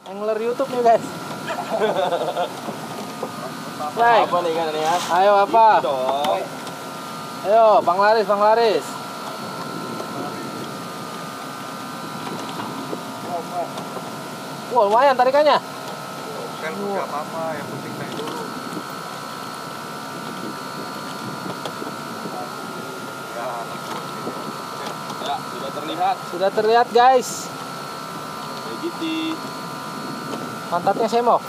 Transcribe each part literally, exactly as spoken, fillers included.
Angler YouTube nih guys. Like. Apa nih kan ya? Ayo apa? Gitu dong. Ayo, Bang Laris, Bang Laris. Wah, lumayan tarikannya. Kan nggak apa-apa, yang penting naik dulu. Ya, Ya, sudah terlihat. Sudah terlihat guys. Giti. Pantatnya semok.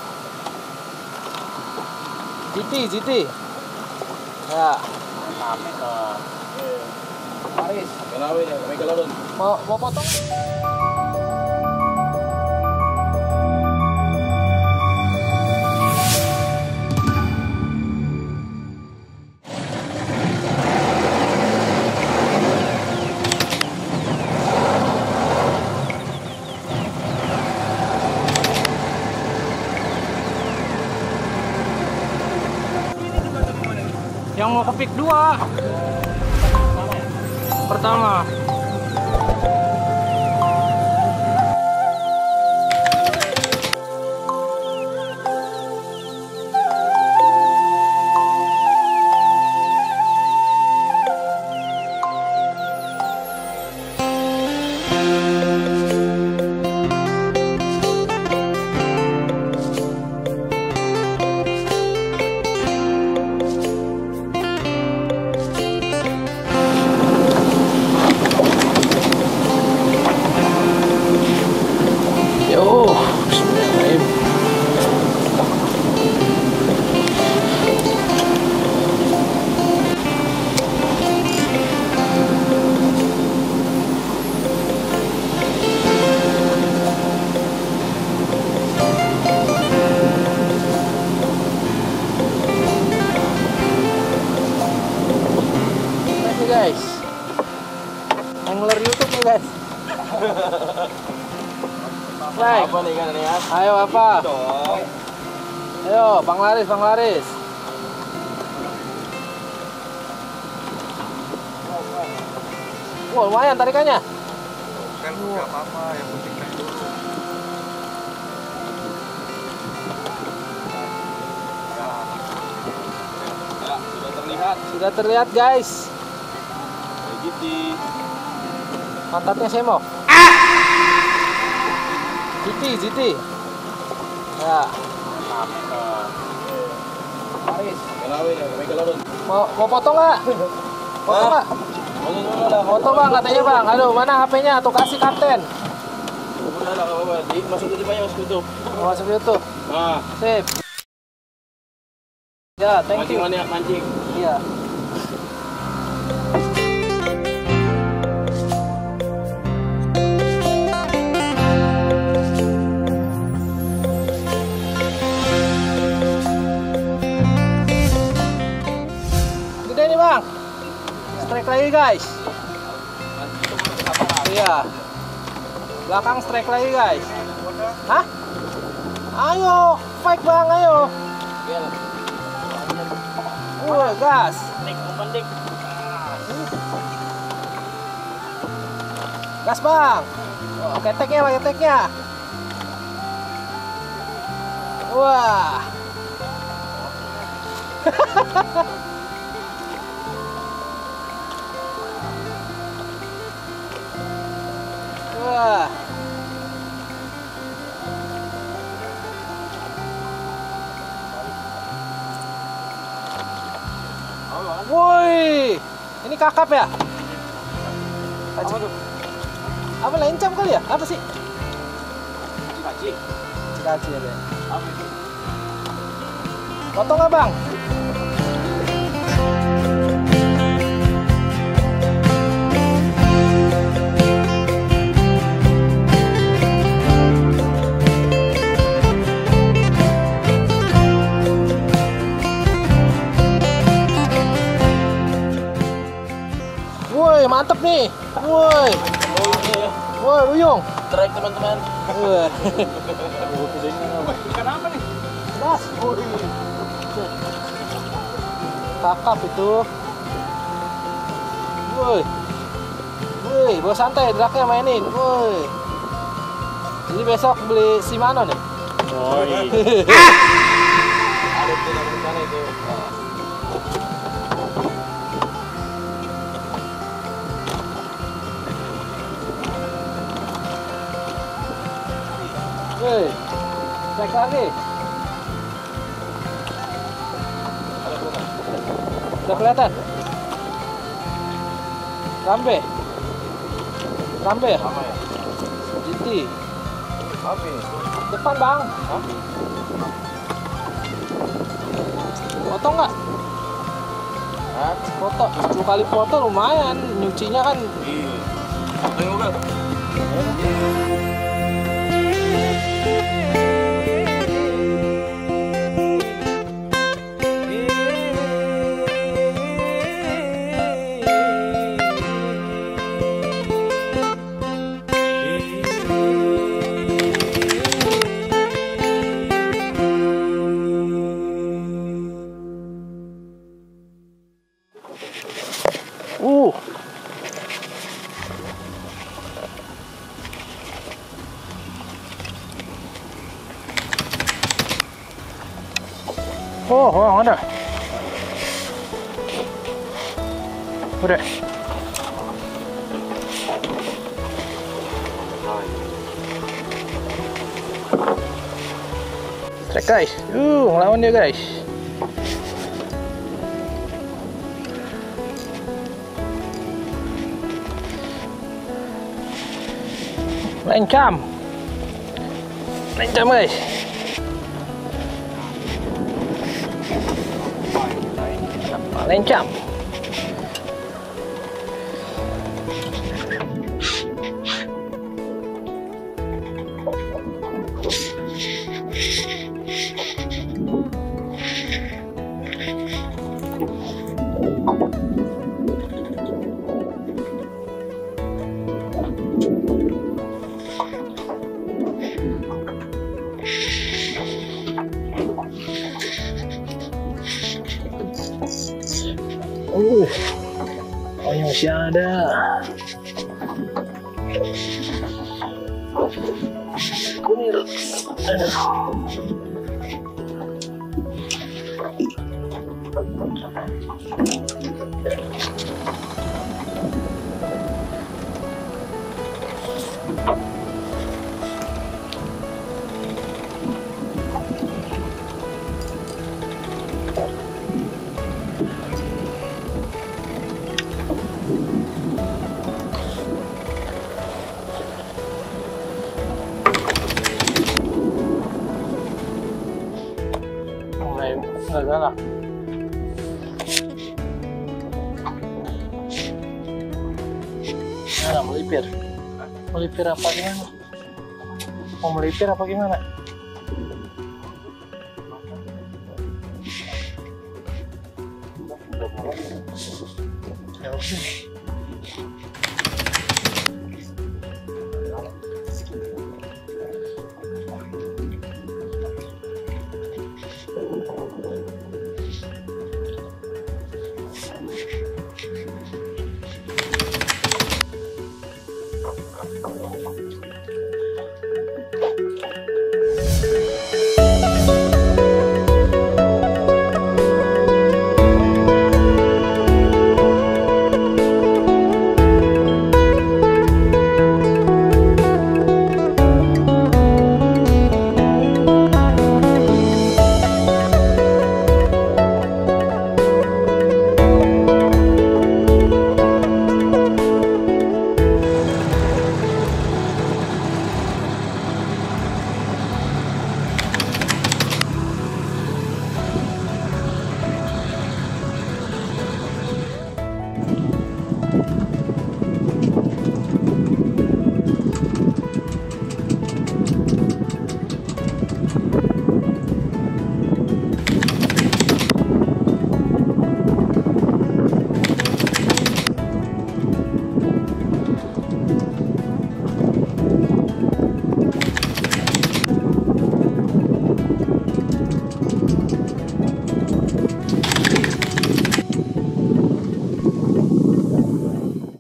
G T, G T. Ya. Mantap. Laris. Kenapa ya? Megalodon. Mau mau potong? Yang mau kepik dua. Pertama. Yo, bismillahirrahmanirrahim. Ini guys, angler YouTube nih guys. Like. Apa nih kan ya? Ayo apa? Gitu dong. Ayo, Bang Laris, Bang Laris. Wah, lumayan tarikannya. kan nggak apa-apa, yang penting naik dulu. Ya, Ya, sudah terlihat. Sudah terlihat guys. Giti. Pantatnya semok. G T, G T. Ya. Mantap. Laris. Kenapa ya? Megalodon. Mau mau potong nggak? Potong nggak? Potong dulu lah. Potong bang katanya bang. Aduh, mana H P-nya? Tuh kasih kapten. Udah lah, nggak apa-apa. Di- Masuk YouTube aja, masuk YouTube. Mau masuk YouTube. Nah, Sip. Ya, thank mancing you. mana mancing. Iya. Gede nih bang. Strike lagi guys. Iya. Belakang strike lagi guys. Hah? Ayo, fight bang, ayo. Woi, gas. Gas bang. Oh, keteknya bang, keteknya. Wah. Wah. Woi, ini kakap ya? Apa tuh? Apa lencam kali ya? Apa sih? Kaci. Cikaci ya, Bang. Apa itu? Potong nggak bang? Woi, mantep nih. Woi. Oh ini ya. Woi, Uyung. Strike teman-teman. Woi. Ikan apa nih? Gas. Kakap itu. Woi. Woi, bawa santai, draknya mainin. Woi. Jadi besok beli Shimano nih. Oh iya. Ada di dalam sana itu. Woi, cek lagi. Udah kelihatan? Rambe. Rambe ya? Apa ya? G T. Apa ini? Depan bang. Hah? Foto nggak? Hah? Foto. sepuluh kali foto lumayan. Nyucinya kan. Iya. Tengok kan? Uh. Oh, oh, ada. Udah. Strike guys. Uh, ngelawan dia guys. Lencam. Lencam guys. Lencam. Uh, oh ini masih ada. Kunir. Aduh. Nggak salah. Nah, melipir. Melipir apa gimana? Mau melipir apa gimana? Ya udah.